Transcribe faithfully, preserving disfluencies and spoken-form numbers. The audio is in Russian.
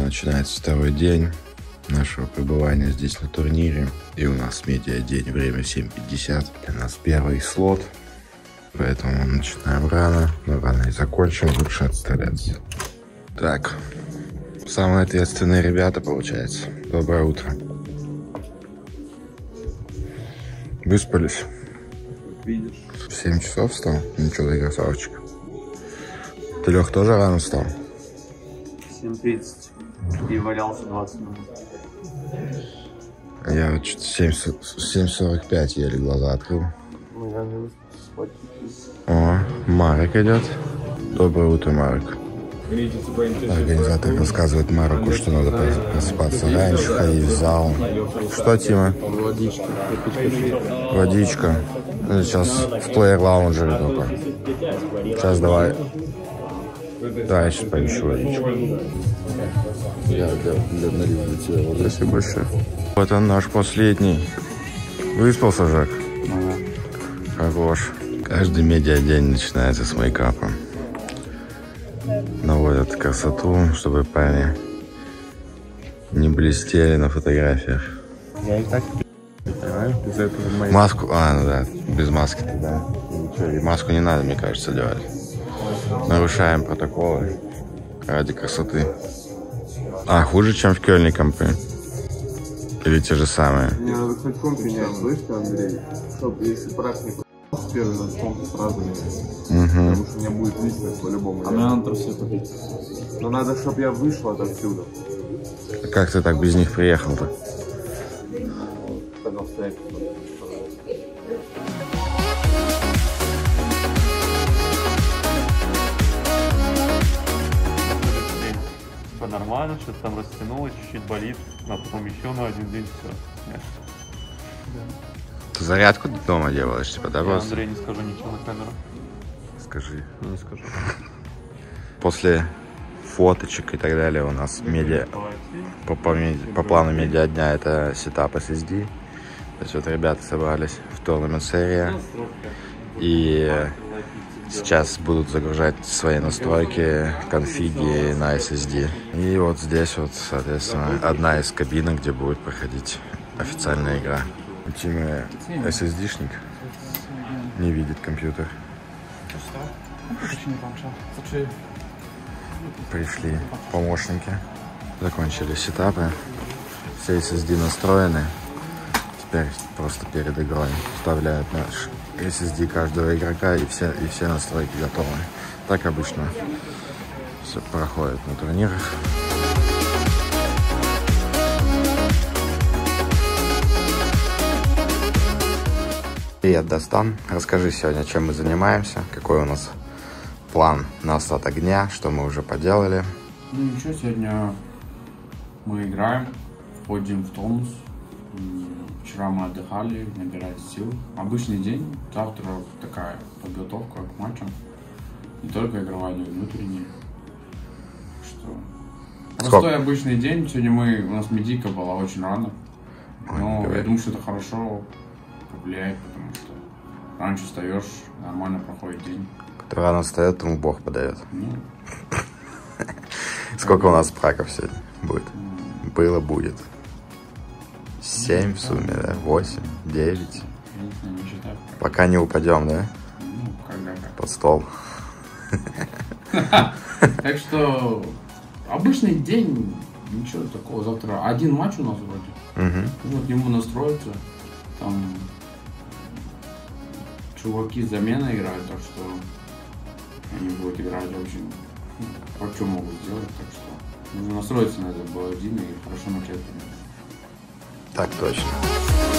начинается второй день нашего пребывания здесь на турнире. И у нас медиа-день, время семь пятьдесят. Для нас первый слот. Поэтому мы начинаем рано, но рано и закончим, лучше отстреляться. Так, самые ответственные ребята, получается. Доброе утро. Выспались? Видишь. В семь часов встал? Ничего, ты красавчик. Ты, Лех, тоже рано встал? семь тридцать. И валялся двадцать минут. Я вот что-то семь сорок пять еле глаза открыл. О, Марик идет. Доброе утро, Марик. Организатор рассказывает Марику, что надо просыпаться раньше, ходить в зал. Что, Тима? Водичка. Водичка. Сейчас в плеер-лаунжере только. Сейчас давай. Да, я сейчас поищу водичку. Я для, для налива тебя. Спасибо большое. Вот он, наш последний. Выспался, Жак? Ага. Хорош. Каждый медиа-день начинается с мейкапа. Наводят красоту, чтобы парни не блестели на фотографиях. Я их так без этого моей... Маску, а, ну да, без маски тогда. Ничего, и маску не надо, мне кажется, делать. Нарушаем протоколы ради красоты. А, хуже, чем в Кёльне компы? Или те же самые? Мне надо, кстати, комп менять, слышите, Андрей? Чтоб, если прав не с первой, надо комп сразу менять. Угу. Потому что у меня будет личность по-любому. А мне надо все купить. Но надо, чтобы я вышел отсюда. Как ты так без них приехал-то? Когда встретился. Нормально, что-то там растянулось, чуть-чуть болит, а потом еще на один день все. Ты зарядку дома делаешь, типа, да? Я, Андрей, не скажу ничего на камеру. Скажи. Не скажу. После фоточек и так далее у нас медиа, по, по, по плану медиа дня это сетап эс эс ди. То есть вот ребята собрались в Tournament серии и сейчас будут загружать свои настройки, конфиги на эс эс ди. И вот здесь вот, соответственно, одна из кабинок, где будет проходить официальная игра. У Тимы эс эс ди-шник не видит компьютер. Пришли помощники. Закончили сетапы. Все эс эс ди настроены. Теперь просто перед игрой вставляют наш эс эс ди каждого игрока, и все, и все настройки готовы. Так обычно все проходит на турнирах. Привет, Достан. Расскажи сегодня, чем мы занимаемся, какой у нас план на остаток дня, что мы уже поделали. Ну ничего, сегодня мы играем, входим в тонус. Вчера мы отдыхали, набирали сил. Обычный день, завтра такая подготовка к матчам. Не только игровая, но и внутренняя. Что... Простой обычный день. Сегодня мы, у нас медийка была очень рано. Но Ой, я думаю, что это хорошо повлияет, потому что раньше встаешь, нормально проходит день. Кто рано встает, тому Бог подает. Ну, Сколько у нас праков сегодня будет? Было, будет. Семь в сумме, да? Восемь, девять. Пока не упадем, да? Ну, когда как. Под стол. Так что обычный день, ничего такого. Завтра один матч у нас вроде. Нужно к нему настроиться. Там чуваки с заменой играют, так что они будут играть очень... По чем могут сделать, так что нужно настроиться на это было один и хорошо начать. Так точно.